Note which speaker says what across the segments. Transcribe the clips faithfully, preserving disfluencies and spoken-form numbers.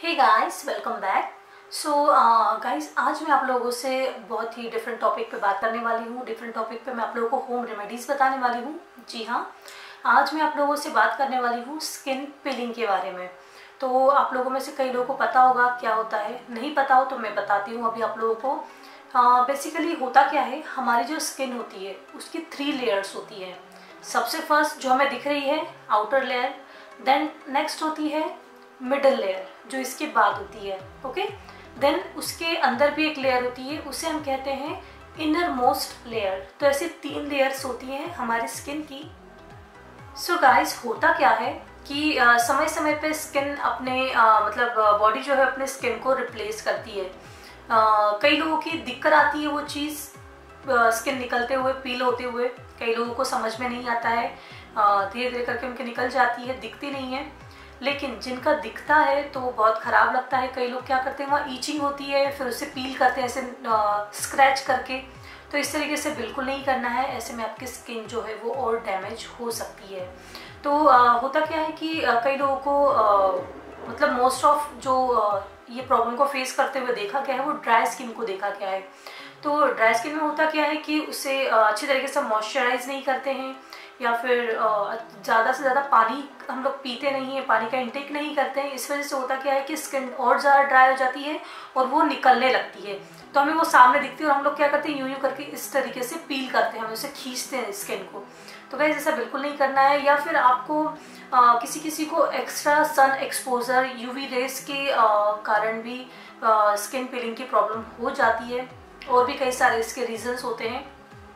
Speaker 1: हे guys, welcome back. So guys, आज मैं आप लोगों से बहुत ही डिफरेंट टॉपिक पे बात करने वाली हूँ। डिफरेंट टॉपिक पे मैं आप लोगों को होम रेमेडीज़ बताने वाली हूँ। जी हाँ, आज मैं आप लोगों से बात करने वाली हूँ स्किन पीलिंग के बारे में। तो आप लोगों में से कई लोगों को पता होगा क्या होता है, नहीं पता हो तो मैं बताती हूँ अभी आप लोगों को। बेसिकली uh, होता क्या है, हमारी जो स्किन होती है उसकी थ्री लेयर्स होती है। सबसे फर्स्ट जो हमें दिख रही है आउटर लेयर, देन नेक्स्ट होती है मिडल लेयर जो इसके बाद होती है, ओके। देन उसके अंदर भी एक लेयर होती है, उसे हम कहते हैं इनर मोस्ट लेयर। तो ऐसे तीन लेयर्स होती हैं हमारी स्किन की। सो so गाइस, होता क्या है कि uh, समय समय पे स्किन अपने uh, मतलब बॉडी uh, जो है अपने स्किन को रिप्लेस करती है। uh, कई लोगों की दिक्कत आती है वो चीज़ स्किन uh, निकलते हुए, पील होते हुए। कई लोगों को समझ में नहीं आता है, धीरे धीरे करके उनके निकल जाती है, दिखती नहीं है। लेकिन जिनका दिखता है तो बहुत ख़राब लगता है। कई लोग क्या करते हैं, वहाँ ईचिंग होती है, फिर उसे पील करते हैं ऐसे स्क्रैच करके। तो इस तरीके से बिल्कुल नहीं करना है, ऐसे में आपकी स्किन जो है वो और डैमेज हो सकती है। तो आ, होता क्या है कि आ, कई लोगों को आ, मतलब मोस्ट ऑफ जो आ, ये प्रॉब्लम को फेस करते हुए देखा गया है वो ड्राई स्किन को देखा गया है। तो ड्राई स्किन में होता क्या है कि उसे अच्छी तरीके से मॉइस्चराइज नहीं करते हैं, या फिर ज़्यादा से ज़्यादा पानी हम लोग पीते नहीं हैं, पानी का इंटेक नहीं करते हैं। इस वजह से होता क्या है कि स्किन और ज़्यादा ड्राई हो जाती है और वो निकलने लगती है। तो हमें वो सामने दिखती है और हम लोग क्या करते हैं, यूं यूं करके इस तरीके से पील करते हैं, हम उसे खींचते हैं स्किन को। तो गाइस, ऐसा बिल्कुल नहीं करना है। या फिर आपको आ, किसी किसी को extra sun exposure, UV rays के आ, कारण भी आ, स्किन पीलिंग की प्रॉब्लम हो जाती है, और भी कई सारे इसके रीजंस होते हैं।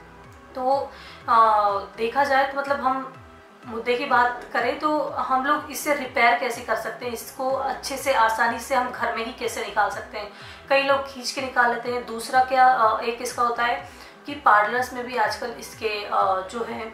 Speaker 1: तो आ, देखा जाए तो मतलब हम मुद्दे की बात करें तो हम लोग इससे रिपेयर कैसे कर सकते हैं, इसको अच्छे से आसानी से हम घर में ही कैसे निकाल सकते हैं। कई लोग खींच के निकाल लेते हैं। दूसरा क्या, आ, एक इसका होता है कि पार्लर्स में भी आजकल इसके आ, जो है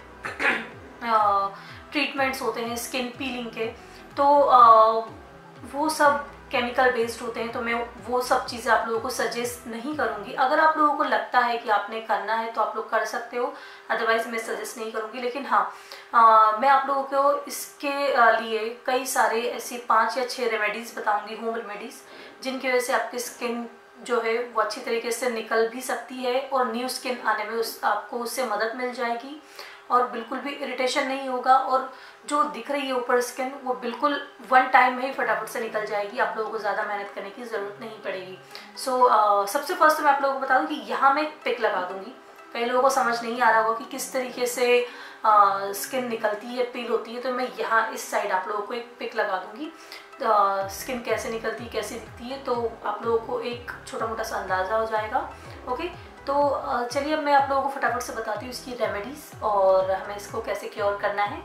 Speaker 1: ट्रीटमेंट्स होते हैं स्किन पीलिंग के। तो आ, वो सब केमिकल बेस्ड होते हैं, तो मैं वो सब चीज़ें आप लोगों को सजेस्ट नहीं करूँगी। अगर आप लोगों को लगता है कि आपने करना है तो आप लोग कर सकते हो, अदरवाइज मैं सजेस्ट नहीं करूँगी। लेकिन हाँ, आ, मैं आप लोगों को इसके लिए कई सारे ऐसी पाँच या छः रेमेडीज़ बताऊँगी, होम रेमेडीज़, जिनकी वजह से आपकी स्किन जो है वो अच्छी तरीके से निकल भी सकती है और न्यू स्किन आने में उस आपको उससे मदद मिल जाएगी, और बिल्कुल भी इरिटेशन नहीं होगा, और जो दिख रही है ऊपर स्किन वो बिल्कुल वन टाइम में ही फटाफट से निकल जाएगी। आप लोगों को ज़्यादा मेहनत करने की ज़रूरत नहीं पड़ेगी। सो so, uh, सबसे फर्स्ट तो मैं आप लोगों को बता दूं कि यहाँ मैं पिक लगा दूंगी। कई लोगों को समझ नहीं आ रहा होगा कि किस तरीके से स्किन uh, निकलती है, पील होती है। तो मैं यहाँ इस साइड आप लोगों को एक पिक लगा दूंगी, स्किन uh, कैसे निकलती है, कैसे दिखती है, तो आप लोगों को एक छोटा मोटा सा अंदाज़ा हो जाएगा। ओके, तो चलिए अब मैं आप लोगों को फटाफट से बताती हूँ इसकी रेमेडीज़ और हमें इसको कैसे क्योर करना है।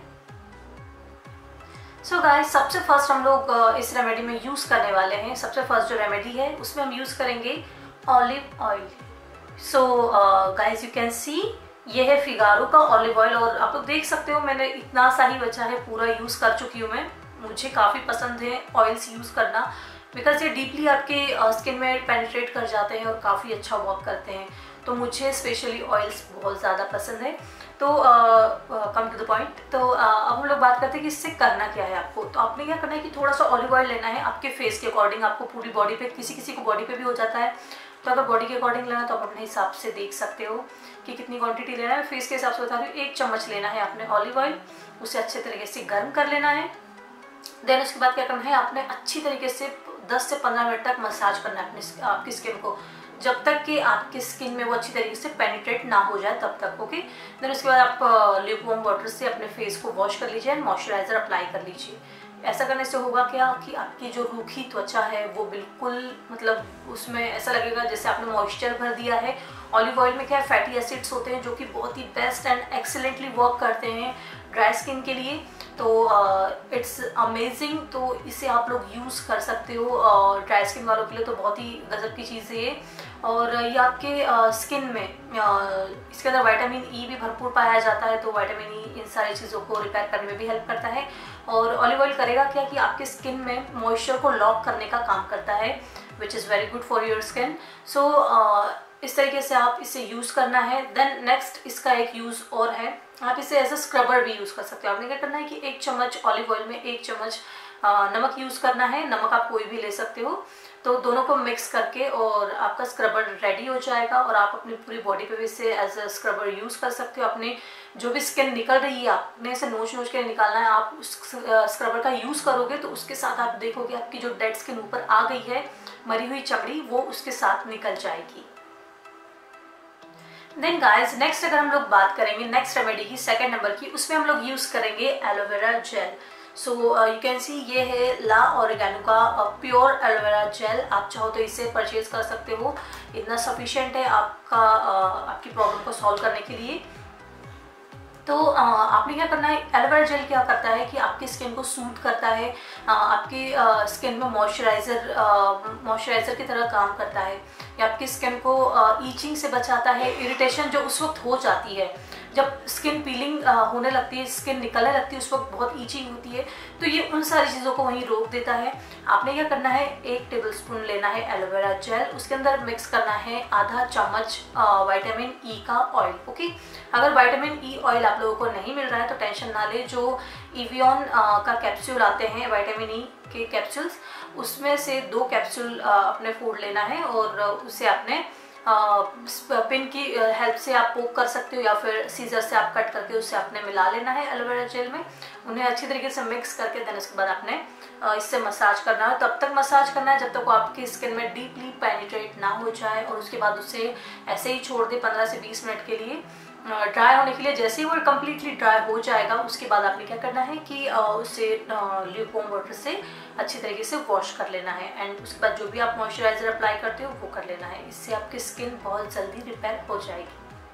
Speaker 1: सो so गाइस, सबसे फर्स्ट हम लोग इस रेमेडी में यूज़ करने वाले हैं, सबसे फर्स्ट जो रेमेडी है उसमें हम यूज़ करेंगे olive oil. So guys, you can see ये है फिगारो का ऑलिव ऑयल, और आप लोग देख सकते हो मैंने इतना सा ही बचा है, पूरा यूज़ कर चुकी हूँ मैं। मुझे काफ़ी पसंद है ऑयल्स यूज़ करना, बिकॉज ये डीपली आपके स्किन में पेनिट्रेट कर जाते हैं और काफ़ी अच्छा वर्क करते हैं। तो मुझे स्पेशली ऑयल्स बहुत ज़्यादा पसंद है। तो कम टू द पॉइंट, तो uh, अब हम लोग बात करते हैं कि इससे करना क्या है आपको। तो आपने क्या करना है कि थोड़ा सा ऑलिव ऑयल लेना है आपके फेस के अकॉर्डिंग। आपको पूरी बॉडी पे, किसी किसी को बॉडी पे भी हो जाता है, तो अगर बॉडी के अकॉर्डिंग लेना तो आप अपने हिसाब से देख सकते हो कि कितनी क्वांटिटी लेना है। फेस के हिसाब से बता रही हूँ, एक चम्मच लेना है आपने ऑलिव ऑयल, उसे अच्छे तरीके से गर्म कर लेना है। देन उसके बाद क्या करना है, आपने अच्छी तरीके से दस से पंद्रह मिनट तक मसाज करना है अपने आपकी स्किन को, जब तक कि आपकी स्किन में वो अच्छी तरीके से पेनिट्रेट ना हो जाए तब तक। ओके, देन उसके बाद आप ल्यूकवार्म वाटर से अपने फेस को वॉश कर लीजिए एंड मॉइस्चराइजर अप्लाई कर लीजिए। ऐसा करने से होगा क्या कि आपकी जो रूखी त्वचा है वो बिल्कुल, मतलब उसमें ऐसा लगेगा जैसे आपने मॉइस्चर भर दिया है। ऑलिव ऑयल में क्या है, फैटी एसिड्स होते हैं जो कि बहुत ही बेस्ट एंड एक्सीलेंटली वर्क करते हैं ड्राई स्किन के लिए। तो इट्स uh, अमेजिंग। तो इसे आप लोग यूज़ कर सकते हो ड्राई uh, स्किन वालों के लिए, तो बहुत ही गजब की चीज़ है ये। और ये आपके स्किन uh, में uh, इसके अंदर विटामिन ई भी भरपूर पाया जाता है, तो विटामिन ई इन सारी चीज़ों को रिपेयर करने में भी हेल्प करता है। और ऑलिव ऑयल करेगा क्या कि आपके स्किन में मॉइस्चर को लॉक करने का काम करता है, which is very good for your skin. So इस तरीके से आप इसे यूज़ करना है। देन नेक्स्ट इसका एक यूज़ और है, आप इसे एज अ स्क्रबर भी यूज़ कर सकते हो। आपने क्या करना है कि एक चम्मच ऑलिव ऑयल में एक चम्मच नमक यूज़ करना है। नमक आप कोई भी ले सकते हो। तो दोनों को मिक्स करके और आपका स्क्रबर रेडी हो जाएगा और आप अपनी पूरी बॉडी पे भी इसे एज अ स्क्रबर यूज़ कर सकते हो। अपने जो भी स्किन निकल रही है आपने इसे नोच नोच के निकालना है। आप उस स्क्रबर का यूज़ करोगे तो उसके साथ आप देखोगे आपकी जो डेड स्किन ऊपर आ गई है, मरी हुई चमड़ी, वो उसके साथ निकल जाएगी। देन गाइस नेक्स्ट अगर हम लोग बात करेंगे नेक्स्ट रेमेडी की सेकंड नंबर की, उसमें हम लोग यूज़ करेंगे aloe vera gel. So you can see ये है ला ऑर्गेनो का प्योर एलोवेरा जेल। आप चाहो तो इसे परचेज कर सकते हो, इतना सफिशिएंट है आपका uh, आपकी प्रॉब्लम को सॉल्व करने के लिए। तो uh, आपने क्या करना है, एलोवेरा जेल क्या करता है कि आपकी स्किन को सूट करता है, uh, आपकी स्किन uh, में मॉइस्चराइजर मॉइस्चराइजर की तरह काम करता है। ये आपकी स्किन को ईचिंग uh, से बचाता है। इरिटेशन जो उस वक्त हो जाती है जब स्किन पीलिंग होने लगती है, स्किन निकलने लगती है, उस वक्त बहुत ईचिंग होती है, तो ये उन सारी चीज़ों को वहीं रोक देता है। आपने क्या करना है, एक टेबलस्पून लेना है एलोवेरा जेल, उसके अंदर मिक्स करना है आधा चम्मच विटामिन ई का ऑयल। ओके, अगर विटामिन ई ऑयल आप लोगों को नहीं मिल रहा है तो टेंशन ना ले, जो इवियन का कैप्सूल आते हैं विटामिन ई के कैप्सूल्स, उसमें से दो कैप्सूल अपने फूड लेना है और उसे आपने पिन की हेल्प से आप पोक कर सकते हो या फिर सीजर से आप कट करके उसे आपने मिला लेना है एलोवेरा जेल में। उन्हें अच्छी तरीके से मिक्स करके देन उसके बाद आपने इससे मसाज करना है। तब तक मसाज करना है जब तक वो आपकी स्किन में डीपली पेनिट्रेट ना हो जाए, और उसके बाद उसे ऐसे ही छोड़ दे पंद्रह से बीस मिनट के लिए ड्राई होने के लिए। जैसे ही वो कम्प्लीटली ड्राई हो जाएगा उसके बाद आपने क्या करना है कि उसे ल्यूकवार्म वाटर से अच्छी तरीके से वॉश कर लेना है, एंड उसके बाद जो भी आप मॉइस्चराइजर अप्लाई करते हो वो कर लेना है। इससे आपकी स्किन बहुत जल्दी रिपेयर हो जाएगी।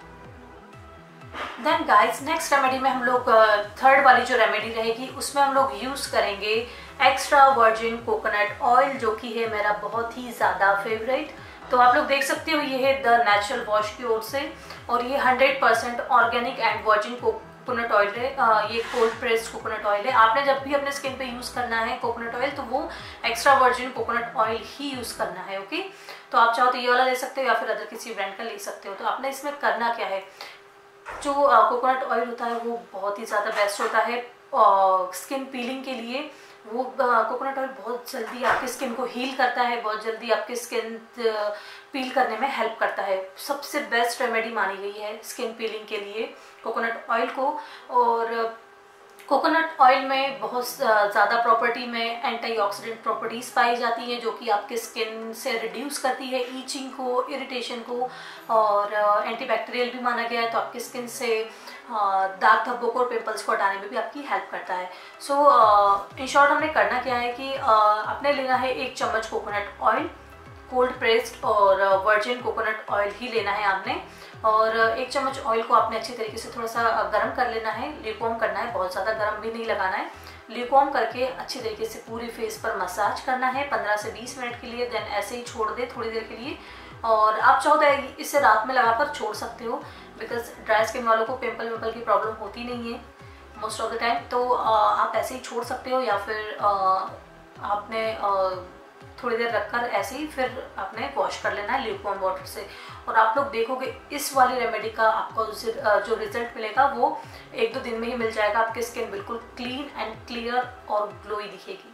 Speaker 1: देन गाइस नेक्स्ट रेमेडी में हम लोग थर्ड वाली जो रेमेडी रहेगी उसमें हम लोग यूज़ करेंगे एक्स्ट्रा वर्जिन कोकोनट ऑयल, जो कि है मेरा बहुत ही ज़्यादा फेवरेट। तो आप लोग देख सकते हो ये है द नेचुरल वॉश की ओर से, और ये hundred percent organic and virgin coconut oil है। ये कोल्ड प्रेस्ड कोकोनट ऑयल है। आपने जब भी अपने स्किन पे यूज़ करना है कोकोनट ऑयल तो वो एक्स्ट्रा वर्जिन कोकोनट ऑयल ही यूज़ करना है। ओके, तो आप चाहो तो ये वाला ले सकते हो या फिर अदर किसी ब्रांड का ले सकते हो। तो आपने इसमें करना क्या है, जो कोकोनट ऑयल होता है वो बहुत ही ज़्यादा बेस्ट होता है स्किन पीलिंग के लिए। वो कोकोनट ऑयल बहुत जल्दी आपकी स्किन को हील करता है, बहुत जल्दी आपकी स्किन पील करने में हेल्प करता है। सबसे बेस्ट रेमेडी मानी गई है स्किन पीलिंग के लिए कोकोनट ऑयल को। और कोकोनट ऑयल में बहुत ज़्यादा प्रॉपर्टी में एंटीऑक्सीडेंट प्रॉपर्टीज़ पाई जाती हैं, जो कि आपके स्किन से रिड्यूस करती है ईचिंग को, इरिटेशन को, और एंटीबैक्टीरियल भी माना गया है। तो आपकी स्किन से दाग धब्बों को और पिंपल्स को हटाने में भी आपकी हेल्प करता है। सो इन शॉर्ट हमने करना क्या है कि uh, आपने लेना है एक चम्मच कोकोनट ऑयल, कोल्ड प्रेस्ड और वर्जिन कोकोनट ऑयल ही लेना है आपने। और एक चम्मच ऑयल को आपने अच्छी तरीके से थोड़ा सा गर्म कर लेना है, ल्यूकवार्म करना है, बहुत ज़्यादा गर्म भी नहीं लगाना है। ल्यूकवार्म करके अच्छी तरीके से पूरी फेस पर मसाज करना है पंद्रह से बीस मिनट के लिए। देन ऐसे ही छोड़ दे थोड़ी देर के लिए, और आप चाहो तो इसे रात में लगाकर छोड़ सकते हो, बिकॉज ड्राई स्किन वालों को पिंपल विंपल की प्रॉब्लम होती नहीं है मोस्ट ऑफ द टाइम। तो आप ऐसे ही छोड़ सकते हो, या फिर आपने थोड़ी देर रखकर ऐसे ही फिर आपने वॉश कर लेना है ल्यूकवार्म वाटर से। और आप लोग देखोगे इस वाली रेमेडी का आपको जो रिजल्ट मिलेगा वो एक दो दिन में ही मिल जाएगा। आपकी स्किन बिल्कुल क्लीन एंड क्लियर और ग्लोई दिखेगी।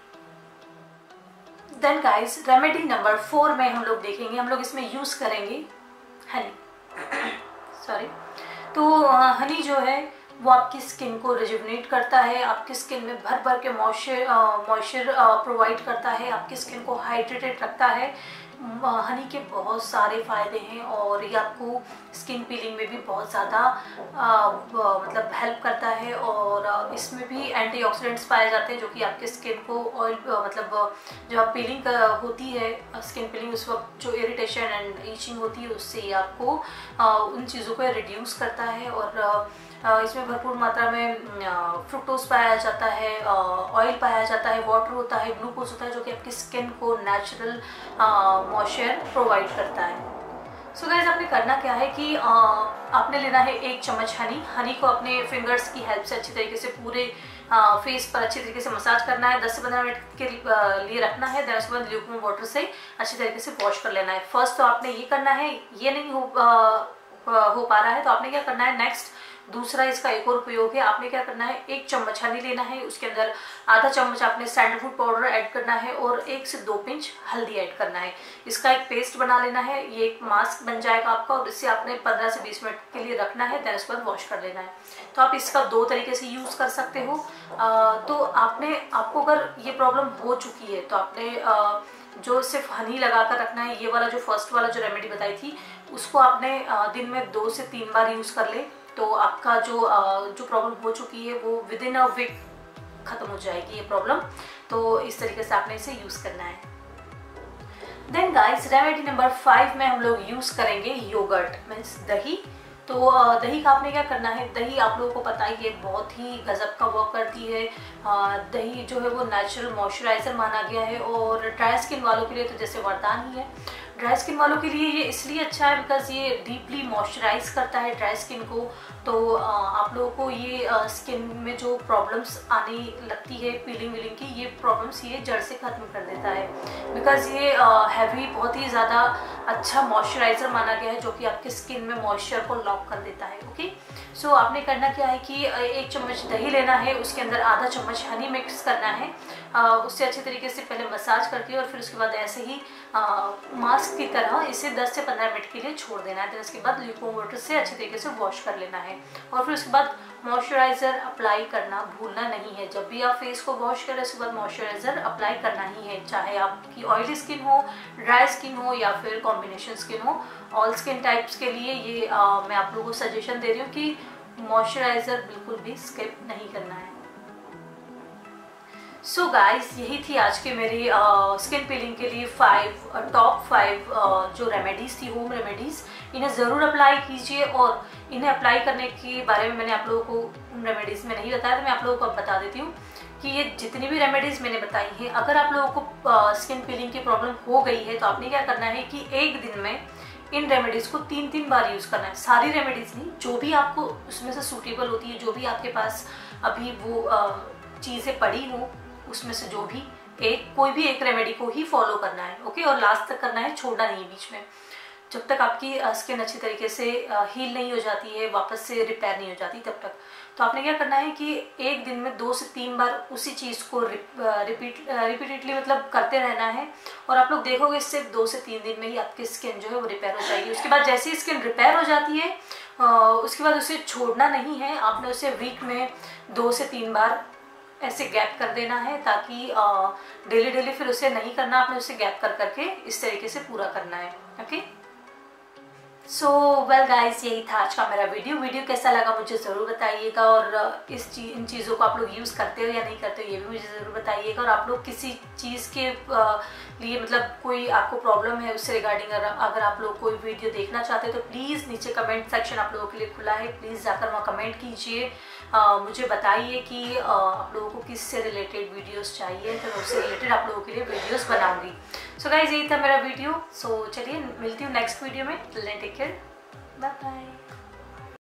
Speaker 1: Then guys remedy number four में हम लोग देखेंगे, हम लोग इसमें यूज़ करेंगे हनी सॉरी तो हनी जो है वो आपकी स्किन को रिजुवनेट करता है, आपकी स्किन में भर भर के मॉइस्चर मॉइस्चर प्रोवाइड करता है, आपकी स्किन को हाइड्रेटेड रखता है। हनी के बहुत सारे फ़ायदे हैं और ये आपको स्किन पीलिंग में भी बहुत ज़्यादा मतलब हेल्प करता है। और इसमें भी एंटीऑक्सीडेंट्स पाए जाते हैं जो कि आपके स्किन को ऑयल मतलब जब आप पीलिंग होती है स्किन पीलिंग उस वक्त जो इरिटेशन एंड ईचिंग होती है उससे आपको उन चीज़ों को रिड्यूस करता है। और इसमें भरपूर मात्रा में फ्रुक्टोज पाया जाता है, ऑयल पाया जाता है, वाटर होता है, ग्लूकोज होता है, जो कि आपकी स्किन को नेचुरल मॉइस्चर प्रोवाइड करता है। सो गाइस आपने करना क्या है कि आ, आपने लेना है एक चम्मच हनी। हनी को अपने फिंगर्स की हेल्प से अच्छी तरीके से पूरे आ, फेस पर अच्छी तरीके से मसाज करना है, दस से पंद्रह मिनट के लिए रखना है। देन उसके बाद ल्यूकवार्म वाटर से अच्छी तरीके से वॉश कर लेना है। फर्स्ट तो आपने ये करना है, ये नहीं हो आ, हो पा रहा है तो आपने क्या करना है नेक्स्ट दूसरा इसका एक और उपयोग है, आपने क्या करना है, एक चम्मच हनी लेना है, उसके अंदर आधा चम्मच आपने सैंडलवुड पाउडर ऐड करना है और एक से दो पिंच हल्दी ऐड करना है। इसका एक पेस्ट बना लेना है, ये एक मास्क बन जाएगा आपका और इससे आपने पंद्रह से बीस मिनट के लिए रखना है, देन उसके बाद वॉश कर लेना है। तो आप इसका दो तरीके से यूज़ कर सकते हो। आ, तो आपने आपको अगर ये प्रॉब्लम हो चुकी है तो आपने आ, जो सिर्फ हनी लगा कर रखना है, ये वाला जो फर्स्ट वाला जो रेमेडी बताई थी उसको आपने दिन में दो से तीन बार यूज़ कर ले तो आपका जो जो प्रॉब्लम हो चुकी है वो विद इन अ वीक ख़त्म हो जाएगी ये प्रॉब्लम। तो इस तरीके से आपने इसे यूज़ करना है। Then guys remedy number five में हम लोग यूज़ करेंगे योगर्ट मीन्स दही। तो दही का आपने क्या करना है, दही आप लोगों को पता ही है बहुत ही गजब का वर्क करती है। दही जो है वो नेचुरल मॉइस्चराइज़र माना गया है और ड्राई स्किन वालों के लिए तो जैसे वरदान ही है। ड्राई स्किन वालों के लिए ये इसलिए अच्छा है बिकॉज ये डीपली मॉइस्चराइज करता है ड्राई स्किन को। तो आप लोगों को ये स्किन में जो प्रॉब्लम्स आने लगती है पीलिंग वीलिंग की, ये प्रॉब्लम्स ये जड़ से ख़त्म कर देता है बिकॉज ये हैवी बहुत ही ज़्यादा अच्छा मॉइस्चराइज़र माना गया है जो कि आपके स्किन में मॉइस्चर को लॉक कर देता है। ओके, सो so, आपने करना क्या है कि एक चम्मच दही लेना है, उसके अंदर आधा चम्मच हनी मिक्स करना है, आ, उससे अच्छे तरीके से पहले मसाज करके और फिर उसके बाद ऐसे ही मास्क की तरह इसे दस से पंद्रह मिनट के लिए छोड़ देना है। फिर उसके बाद ल्यूकवार्म वाटर से अच्छे तरीके से वॉश कर लेना है और फिर उसके बाद मॉइस्चराइज़र अप्लाई करना भूलना नहीं है। जब भी आप फेस को वॉश करें उसके बाद मॉइस्चराइज़र अप्लाई करना ही है, चाहे आपकी ऑयली स्किन हो, ड्राई स्किन हो या फिर कॉम्बिनेशन स्किन हो। ऑल स्किन टाइप्स के लिए ये आ, मैं आप लोगों को सजेशन दे रही हूँ कि मॉइस्चराइज़र बिल्कुल भी स्किप नहीं करना है। सो so गाइस यही थी आज के मेरी स्किन पीलिंग के लिए फाइव टॉप फाइव जो रेमेडीज़ थी, होम रेमेडीज़। इन्हें ज़रूर अप्लाई कीजिए और इन्हें अप्लाई करने के बारे में मैंने आप लोगों को उन रेमेडीज़ में नहीं बताया तो मैं आप लोगों को अब बता देती हूँ कि ये जितनी भी रेमेडीज़ मैंने बताई हैं, अगर आप लोगों को स्किन पीलिंग की प्रॉब्लम हो गई है तो आपने क्या करना है कि एक दिन में इन रेमेडीज़ को तीन तीन बार यूज़ करना है। सारी रेमेडीज़ नहीं, जो भी आपको उसमें से सूटेबल होती है, जो भी आपके पास अभी वो चीज़ें पड़ी हो उसमें से जो भी एक कोई भी एक रेमेडी को ही फॉलो करना है। ओके, और लास्ट तक करना है, छोड़ना नहीं बीच में, जब तक आपकी स्किन अच्छी तरीके से हील नहीं हो जाती है, वापस से रिपेयर नहीं हो जाती तब तक। तो आपने क्या करना है कि एक दिन में दो से तीन बार उसी चीज़ को रिपीट रिपीटेडली मतलब करते रहना है और आप लोग देखोगे सिर्फ दो से तीन दिन में ही आपकी स्किन जो है वो रिपेयर हो जाएगी। उसके बाद जैसे ही स्किन रिपेयर हो जाती है उसके बाद उसे छोड़ना नहीं है, आपने उसे वीक में दो से तीन बार ऐसे गैप कर देना है ताकि डेली डेली फिर उसे नहीं करना, आपने उसे गैप कर करके इस तरीके से पूरा करना है। ओके, सो वेल गाइस यही था आज का मेरा वीडियो। वीडियो कैसा लगा मुझे ज़रूर बताइएगा और इस चीज इन चीज़ों को आप लोग यूज़ करते हो या नहीं करते हो ये भी मुझे ज़रूर बताइएगा। और आप लोग किसी चीज़ के लिए मतलब कोई आपको प्रॉब्लम है उससे रिगार्डिंग अगर आप लोग कोई वीडियो देखना चाहते हो तो प्लीज़ नीचे कमेंट सेक्शन आप लोगों के लिए खुला है, प्लीज़ जाकर वहाँ कमेंट कीजिए, मुझे बताइए कि आ, आप लोगों को किससे रिलेटेड वीडियोस चाहिए, तो मैं उससे रिलेटेड आप लोगों के लिए वीडियोस बनाऊंगी। सो गाइज यही था मेरा वीडियो। सो so, चलिए मिलती हूँ नेक्स्ट वीडियो में। Take care, bye bye.